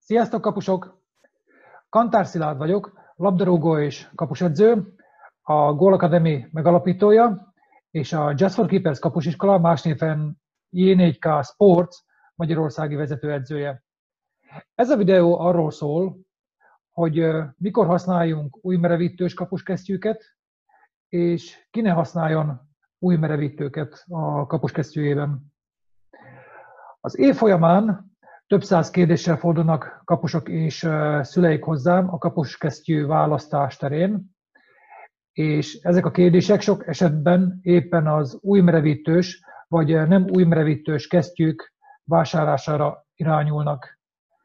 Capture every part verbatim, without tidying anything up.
Sziasztok, kapusok! Kantár Szilárd vagyok, labdarúgó és kapusedző, a Goal Academy megalapítója, és a Just for Keepers kapusiskola, más néven J négy K Sports magyarországi vezetőedzője. Ez a videó arról szól, hogy mikor használjunk új merevítős kapuskesztyűket, és ki ne használjon új merevítőket a kapuskesztyűjében. Az év folyamán több száz kérdéssel fordulnak kapusok és szüleik hozzám a kapuskesztyű választás terén, és ezek a kérdések sok esetben éppen az új merevítős vagy nem új merevítős kesztyűk vásárlására irányulnak.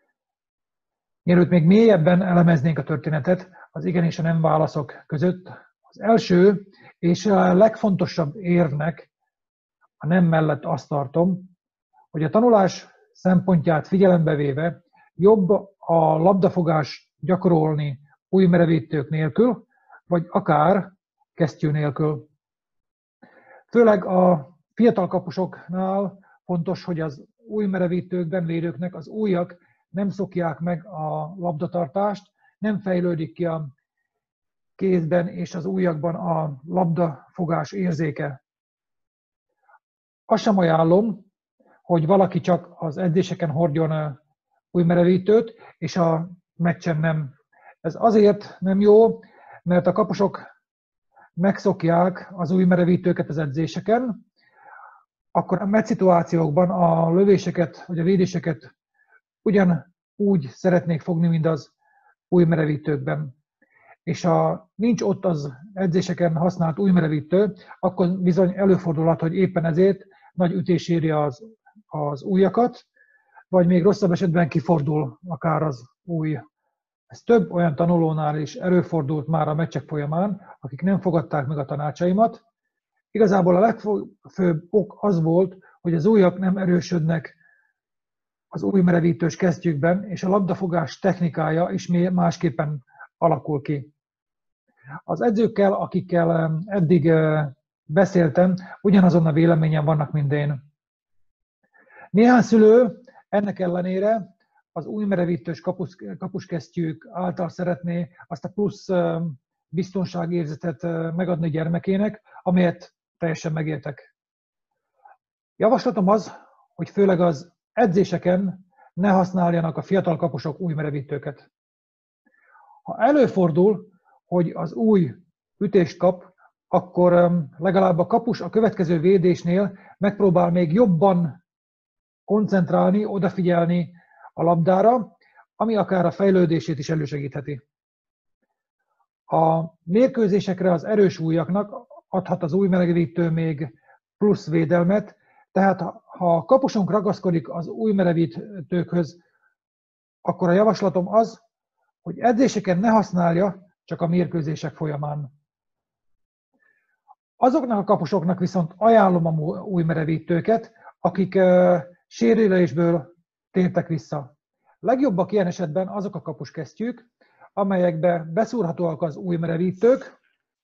Mielőtt még mélyebben elemeznénk a történetet az igen és a nem válaszok között, az első és a legfontosabb érvnek a nem mellett azt tartom, hogy a tanulás szempontját figyelembe véve jobb a labdafogás gyakorolni új merevítők nélkül, vagy akár kesztyű nélkül. Főleg a fiatal kapusoknál fontos, hogy az új merevítőkben lévőknek az ujjak nem szokják meg a labdatartást, nem fejlődik ki a kézben és az ujjakban a labdafogás érzéke. Azt sem ajánlom, hogy valaki csak az edzéseken hordjon új merevítőt, és a meccsen nem. Ez azért nem jó, mert a kapusok megszokják az új merevítőket az edzéseken, akkor a meccsszituációkban a lövéseket vagy a védéseket ugyanúgy szeretnék fogni, mint az új merevítőkben. És ha nincs ott az edzéseken használt új merevítő, akkor bizony előfordulhat, hogy éppen ezért nagy ütés éri az, az ujjakat, vagy még rosszabb esetben kifordul akár az ujj. Ez több olyan tanulónál is előfordult már a meccsek folyamán, akik nem fogadták meg a tanácsaimat. Igazából a legfőbb ok az volt, hogy az ujjak nem erősödnek az új merevítős kesztyűkben, és a labdafogás technikája is másképpen alakul ki. Az edzőkkel, akikkel eddig beszéltem, ugyanazon a véleményen vannak, mint én. Néhány szülő ennek ellenére az új merevítős kapus, kapuskesztyűk által szeretné azt a plusz biztonságérzetet megadni gyermekének, amelyet teljesen megértek. Javaslatom az, hogy főleg az edzéseken ne használjanak a fiatal kapusok új merevítőket. Ha előfordul, hogy az új ütést kap, akkor legalább a kapus a következő védésnél megpróbál még jobban koncentrálni, odafigyelni a labdára, ami akár a fejlődését is elősegítheti. A mérkőzésekre az erős ujjaknak adhat az új merevítő még plusz védelmet, tehát ha a kapusunk ragaszkodik az új merevítőkhöz, akkor a javaslatom az, hogy edzéseken ne használja, csak a mérkőzések folyamán. Azoknak a kapusoknak viszont ajánlom a új merevítőket, akik uh, sérülésből tértek vissza. Legjobbak ilyen esetben azok a kapuskesztyűk, amelyekbe beszúrhatóak az új merevítők,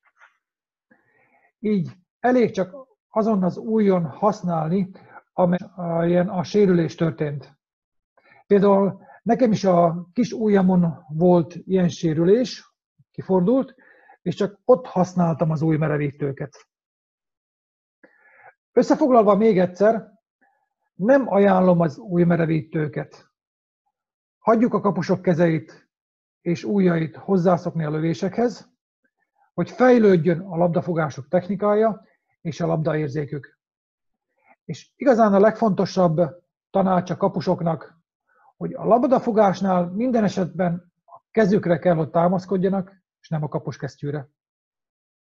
így elég csak azon az ujjon használni, amelyen a sérülés történt. Például nekem is a kis ujjamon volt ilyen sérülés, kifordult, és csak ott használtam az új merevítőket. Összefoglalva még egyszer, nem ajánlom az új merevítőket. Hagyjuk a kapusok kezeit és ujjait hozzászokni a lövésekhez, hogy fejlődjön a labdafogások technikája és a labdaérzékük. És igazán a legfontosabb tanács a kapusoknak, hogy a labdafogásnál minden esetben a kezükre kell, hogy támaszkodjanak, és nem a kapuskesztyűre.